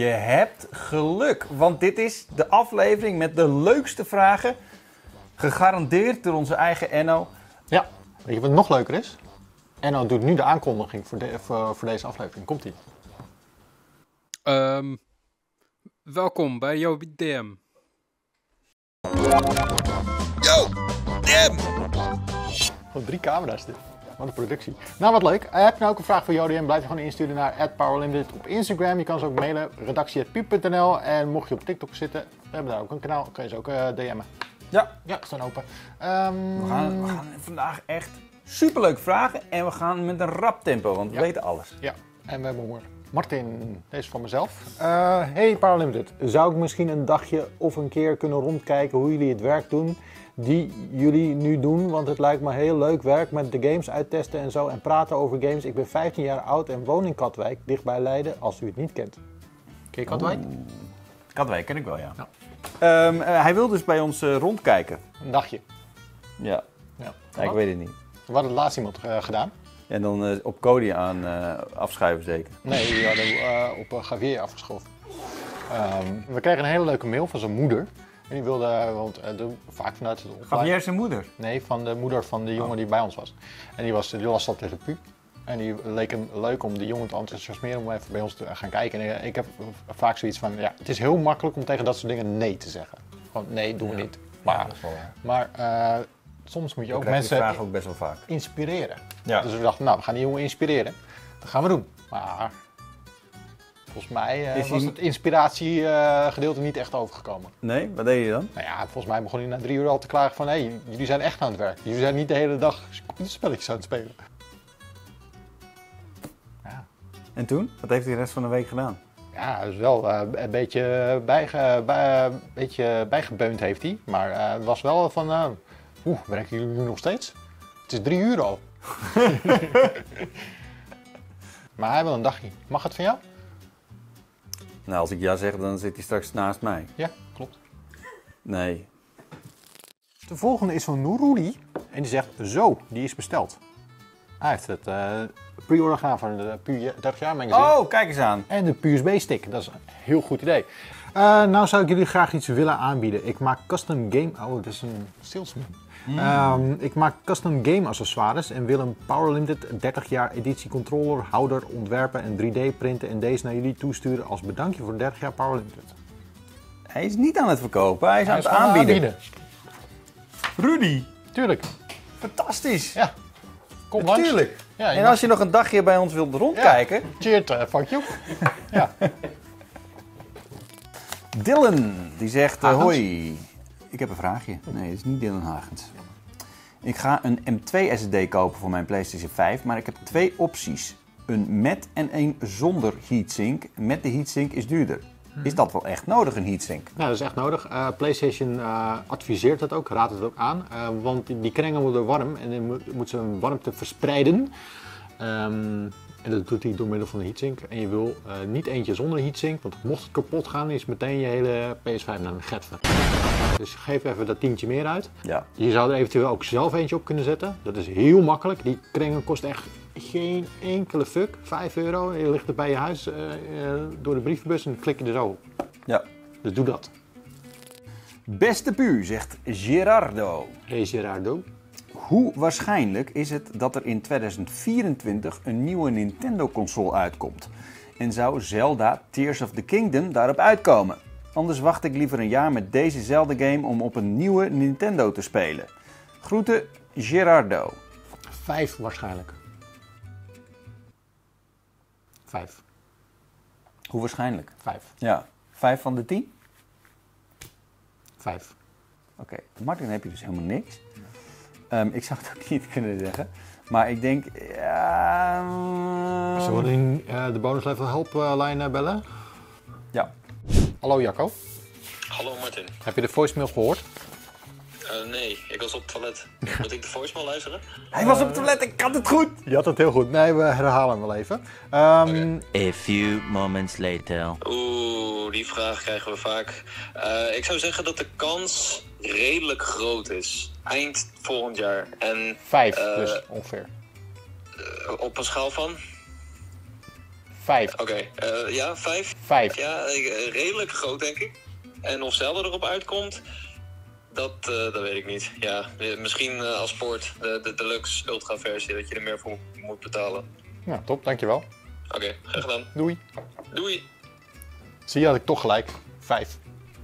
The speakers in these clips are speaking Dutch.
Je hebt geluk, want dit is de aflevering met de leukste vragen. Gegarandeerd door onze eigen Enno. Ja, weet je wat nog leuker is? Enno doet nu de aankondiging voor deze aflevering. Komt-ie. Welkom bij JoDM. Yo, Dim! Wat 3 camera's dit. Wat een productie. Nou, wat leuk. Heb je nou ook een vraag voor JoDM? Blijf je gewoon insturen naar @powerlimited op Instagram. Je kan ze ook mailen, redactie@piep.nl. En mocht je op TikTok zitten, we hebben daar ook een kanaal. Kun je ze ook DM'en. Ja, Ja, ze staan open. we gaan vandaag echt superleuke vragen en we gaan met een rap tempo, want we weten alles. Ja, en we hebben honger. Martin, deze is van mezelf. Hey Powerlimited, zou ik misschien een dagje of een keer kunnen rondkijken hoe jullie het werk doen die jullie nu doen? Want het lijkt me heel leuk werk met de games uittesten en zo en praten over games. Ik ben 15 jaar oud en woon in Katwijk, dichtbij Leiden, als u het niet kent. Ken je Katwijk? Katwijk ken ik wel, ja. Ja. Hij wil dus bij ons rondkijken. Een dagje. Ja, Ja. ik weet het niet. We hadden laatst iemand gedaan. En dan op Cody aan afschuiven zeker. Nee, die hadden op Javier afgeschoven. We kregen een hele leuke mail van zijn moeder. En die wilde, vaak vanuit het opleiding. Javier zijn moeder? Nee, van de moeder van de jongen die bij ons was. En die las dat tegen Pu. En die leek hem leuk om die jongen te enthousiasmeren om even bij ons te gaan kijken. En ik heb vaak zoiets van, ja, het is heel makkelijk om tegen dat soort dingen nee te zeggen. Gewoon, nee, doen we niet. Maar soms moet je ook mensen vragen ook best wel vaak inspireren. Ja. Dus we dachten, nou, we gaan die jongen inspireren. Dat gaan we doen. Maar volgens mij was het inspiratiegedeelte niet echt overgekomen. Nee, wat deed je dan? Nou ja, volgens mij begon hij na 3 uur al te klagen van, hé, jullie zijn echt aan het werk. Jullie zijn niet de hele dag computerspelletjes aan het spelen. Ja. En toen? Wat heeft hij de rest van de week gedaan? Ja, dus wel een beetje, bijgebeund heeft hij. Maar het was wel van, werken jullie nu nog steeds? Het is 3 uur al. Maar hij wil een dagje. Mag het van jou? Nou, als ik ja zeg, dan zit hij straks naast mij. Ja, klopt. Nee. De volgende is van Nouruli. En die zegt, zo, die is besteld. Hij heeft het pre-order gedaan van de PU 30 jaar magazine. Oh, kijk eens aan. En de PUSB-stick, dat is een heel goed idee. Nou zou ik jullie graag iets willen aanbieden. Ik maak custom game... Oh, dat is een salesman. Ik maak custom game accessoires en wil een Powerlimited 30 jaar editie controller, houder ontwerpen en 3D printen en deze naar jullie toesturen als bedankje voor 30 jaar Powerlimited. Hij is niet aan het verkopen, hij is aan het aanbieden. Rudy, Tuurlijk. fantastisch. Ja. Kom langs. Tuurlijk. Ja, En als je nog een dagje bij ons wilt rondkijken... Cheert, fuck you. Ja. Dylan, die zegt, Hagens? hoi. Ik heb een vraagje. Nee, dat is niet Dylan Hagens. Ik ga een M2 SSD kopen voor mijn PlayStation 5, maar ik heb 2 opties. Een met en een zonder heatsink. Met de heatsink is duurder. Is dat wel echt nodig, een heatsink? Nou, dat is echt nodig. PlayStation adviseert dat ook, raadt het ook aan. Want die krengen worden warm en dan moet ze een warmte verspreiden. En dat doet hij door middel van de heatsink. En je wil niet eentje zonder heatsink, want mocht het kapot gaan, is meteen je hele PS5 naar een getver. Dus geef even dat tientje meer uit. Ja. Je zou er eventueel ook zelf eentje op kunnen zetten. Dat is heel makkelijk. Die krengen kost echt geen enkele fuck. 5 euro. Je ligt er bij je huis door de brievenbus en dan klik je er zo op. Ja. Dus doe dat. Beste Pu, zegt Gerardo. Hey Gerardo. Hoe waarschijnlijk is het dat er in 2024 een nieuwe Nintendo-console uitkomt? En zou Zelda Tears of the Kingdom daarop uitkomen? Anders wacht ik liever een jaar met deze Zelda-game om op een nieuwe Nintendo te spelen. Groeten, Gerardo. 5 waarschijnlijk. 5. Hoe waarschijnlijk? 5. Ja, 5 van de 10? 5. Oké, Martin heb je dus helemaal niks. Ik zou het ook niet kunnen zeggen. Maar ik denk... Zullen we in de bonus level helpline bellen? Ja. Hallo Jacco. Hallo Martin. Heb je de voicemail gehoord? Nee, ik was op het toilet. Moet ik de voicemail luisteren? Hij was op het toilet, ik had het goed. Je had het heel goed. Nee, we herhalen hem wel even. A few moments later. Oeh, die vraag krijgen we vaak. Ik zou zeggen dat de kans redelijk groot is. Eind volgend jaar. En 5 dus ongeveer. op een schaal van? 5. Oké, ja, 5. 5. Ja, redelijk groot denk ik. En of Zelda erop uitkomt, dat weet ik niet. Ja, misschien als sport, de deluxe ultra versie, dat je er meer voor moet betalen. Ja, top, dankjewel. Oké, graag gedaan. Doei. Doei. Zie je, had ik toch gelijk. 5.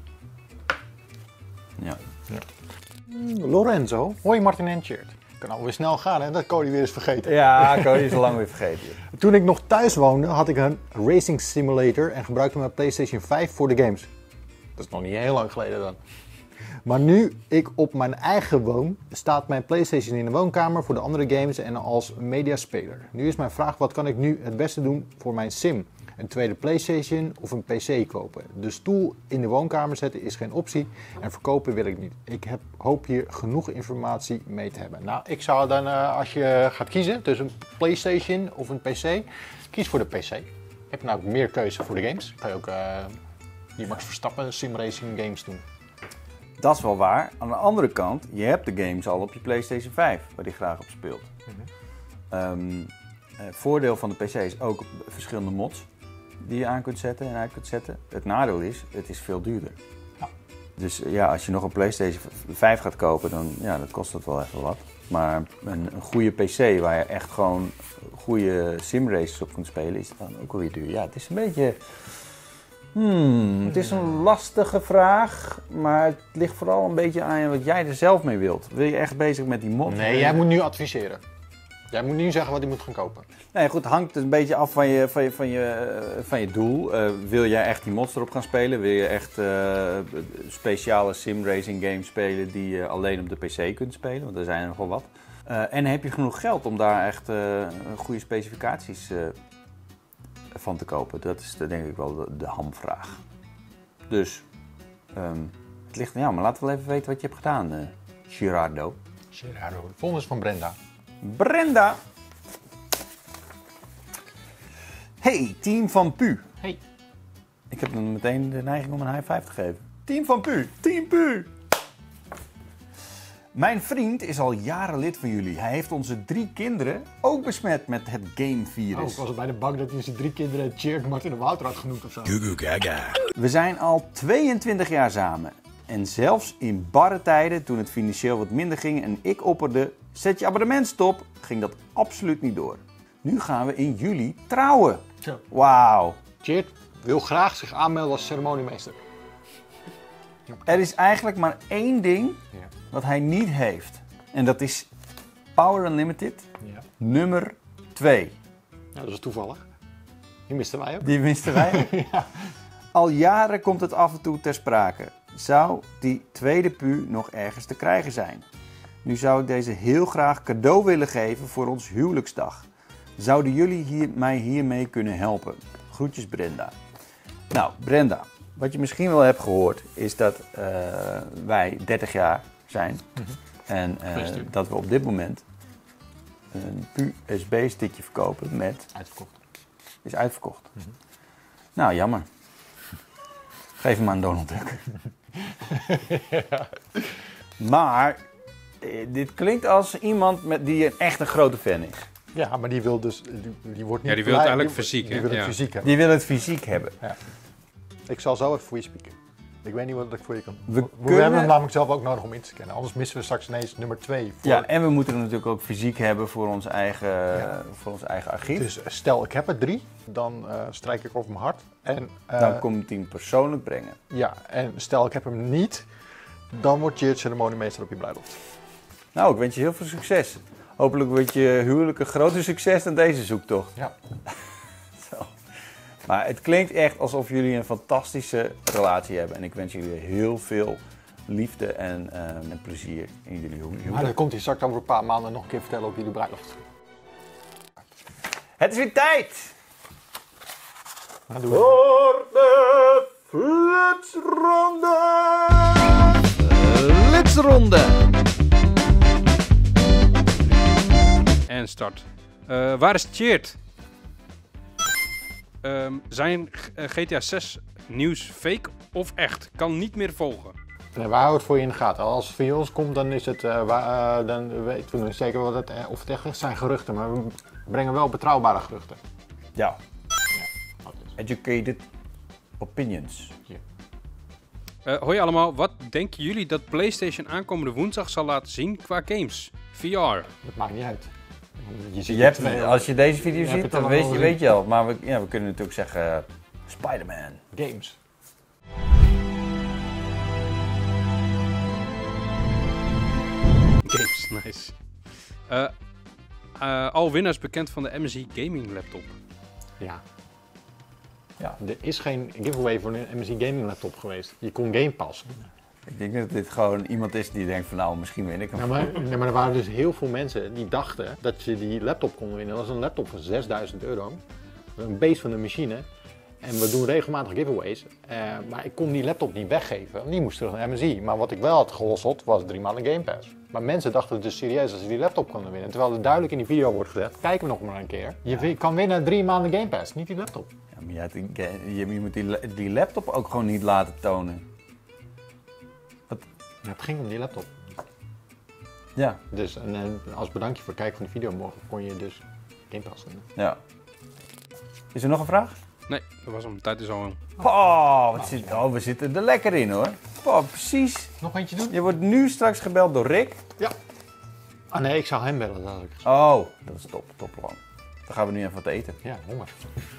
Ja. Lorenzo. Hoi Martin en Tjeerd. Kan alweer snel gaan hè, dat Cody weer is vergeten. Ja, Cody is al lang weer vergeten. Toen ik nog thuis woonde had ik een racing simulator en gebruikte mijn PlayStation 5 voor de games. Dat is nog niet heel lang geleden dan. Maar nu ik op mijn eigen woon, staat mijn PlayStation in de woonkamer voor de andere games en als mediaspeler. Nu is mijn vraag, wat kan ik nu het beste doen voor mijn sim? Een tweede PlayStation of een PC kopen? De stoel in de woonkamer zetten is geen optie en verkopen wil ik niet. Ik hoop hier genoeg informatie mee te hebben. Nou, ik zou dan, als je gaat kiezen tussen een PlayStation of een PC, kies voor de PC. Heb je nou meer keuze voor de games? Kan je ook die Max Verstappen simracing games doen. Dat is wel waar. Aan de andere kant, je hebt de games al op je PlayStation 5, waar die graag op speelt. Voordeel van de PC is ook verschillende mods die je aan kunt zetten en uit kunt zetten. Het nadeel is, het is veel duurder. Ja. Dus ja, als je nog een PlayStation 5 gaat kopen, dan ja, dat kost het wel even wat. Maar een goede PC waar je echt gewoon goede simraces op kunt spelen, is dan ook wel weer duur. Ja, het is een beetje... het is een lastige vraag, maar het ligt vooral een beetje aan wat jij er zelf mee wilt. Wil je echt bezig met die mod? Nee, jij moet nu adviseren. Jij moet nu zeggen wat je moet gaan kopen. Nee, goed, het hangt een beetje af van je doel. Wil jij echt die mods erop gaan spelen? Wil je echt speciale simracing games spelen die je alleen op de PC kunt spelen? Want er zijn er nogal wat. En heb je genoeg geld om daar echt goede specificaties van te kopen? Dat is denk ik wel de hamvraag. Dus, het ligt aan jou, maar laten we wel even weten wat je hebt gedaan, Gerardo. Gerardo. De volgende is van Brenda. Brenda! Hey, team van Pu. Hey. Ik heb dan meteen de neiging om een high five te geven. Team van Pu! Team Pu! Mijn vriend is al jaren lid van jullie. Hij heeft onze 3 kinderen ook besmet met het gamevirus. Oh, ik was bijna bang dat hij zijn 3 kinderen Tjeerd, Martin en Wouter had genoemd of zo. We zijn al 22 jaar samen. En zelfs in barre tijden, toen het financieel wat minder ging en ik opperde, zet je abonnement stop, ging dat absoluut niet door. Nu gaan we in juli trouwen. Zo. Wauw. Tjeerd wil graag zich aanmelden als ceremoniemeester. Er is eigenlijk maar één ding wat hij niet heeft. En dat is Power Unlimited nummer 2. Ja, dat is toevallig. Die misten wij ook. Die misten wij. Ja. Al jaren komt het af en toe ter sprake. Zou die tweede pu nog ergens te krijgen zijn? Nu zou ik deze heel graag cadeau willen geven voor ons huwelijksdag. Zouden jullie mij hiermee kunnen helpen? Groetjes Brenda. Nou Brenda, wat je misschien wel hebt gehoord is dat wij 30 jaar zijn. En dat we op dit moment een USB-stickje verkopen met... Uitverkocht. Is uitverkocht. Nou, jammer. Geef hem aan Donald Duck. Ja. Maar dit klinkt als iemand die echt een grote fan is. Ja, maar die wil dus... Die wordt niet die wil het eigenlijk fysiek, Die wil het fysiek hebben. Die wil het fysiek hebben. Ja. Ik zal zo even voor je spieken. Ik weet niet wat ik voor je kan. We hebben hem namelijk zelf ook nodig om in te scannen. Anders missen we straks ineens nummer 2. Ja, en we moeten hem natuurlijk ook fysiek hebben voor ons eigen archief. Dus stel ik heb er 3, dan strijk ik over mijn hart. En, dan komt hij hem persoonlijk brengen. Ja, en stel ik heb hem niet, dan wordt je ceremoniemeester op je bruiloft. Nou, ik wens je heel veel succes. Hopelijk wordt je huwelijk een groter succes dan deze zoektocht. Ja. Zo. Maar het klinkt echt alsof jullie een fantastische relatie hebben. En ik wens jullie heel veel liefde en plezier in jullie huwelijk. Maar dan komt hij straks over een paar maanden nog een keer vertellen op jullie bruiloft. Het is weer tijd! Nou, doen we. Voor de flitsronde! Flitsronde! En start. Waar is Tjeerd? Zijn GTA 6 nieuws fake of echt? Kan niet meer volgen. Nee, we houden het voor je in de gaten. Als het via ons komt, dan is het, dan weten we zeker of het echt is. Zijn geruchten, maar we brengen wel betrouwbare geruchten. Ja. educated opinions. Hoi allemaal, wat denken jullie dat PlayStation aankomende woensdag zal laten zien qua games? VR. Dat maakt niet uit. Als je deze video Je hebt ziet, het dan allemaal weet je al. Maar we kunnen natuurlijk zeggen Spider-Man. Games. Games, nice. Al winnaars bekend van de MSI Gaming Laptop. Ja. Ja. Er is geen giveaway voor een MSI Gaming Laptop geweest. Je kon Game Pass. Ik denk dat dit gewoon iemand is die denkt van nou, misschien win ik hem. Maar er waren dus heel veel mensen die dachten dat je die laptop kon winnen. Dat was een laptop van €6.000. Een beest van de machine. En we doen regelmatig giveaways. Maar ik kon die laptop niet weggeven. Die moest terug naar MSI. Maar wat ik wel had gelost was 3 maanden Game Pass. Maar mensen dachten het dus serieus dat ze die laptop konden winnen. Terwijl er duidelijk in die video wordt gezegd, kijk hem nog maar een keer. Je kan winnen 3 maanden Game Pass, niet die laptop. Ja, maar je moet die laptop ook gewoon niet laten tonen. Ja, het ging om die laptop. Ja. Dus als bedankje voor het kijken van de video morgen kon je dus Game Pass winnen. Ja. Is er nog een vraag? Nee, dat was hem. De tijd is al. We zitten er lekker in hoor. Precies. Nog eentje doen? Je wordt nu straks gebeld door Rick. Ja. Ah nee, ik zou hem bellen, dat had ik gezegd. Oh, dat is top plan. Dan gaan we nu even wat eten. Ja, honger.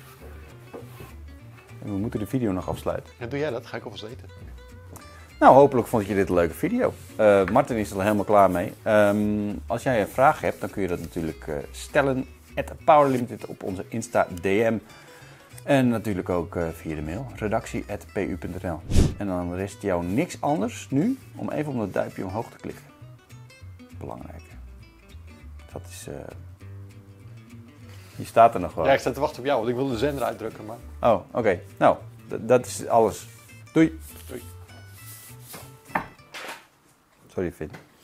En we moeten de video nog afsluiten. Ja, doe jij dat? Ga ik alvast eten. Nou, hopelijk vond je dit een leuke video. Martin is er al helemaal klaar mee. Als jij een vraag hebt, dan kun je dat natuurlijk stellen. @powerlimited op onze Insta DM. En natuurlijk ook via de mail. redactie@pu.nl. En dan rest jou niks anders nu om even op dat duimpje omhoog te klikken. Belangrijk. Dat is... Die staat er nog wel. Ja, ik sta te wachten op jou, want ik wil de zender uitdrukken, maar... Oh, oké. Nou, dat is alles. Doei. Doei. Sorry, Finn.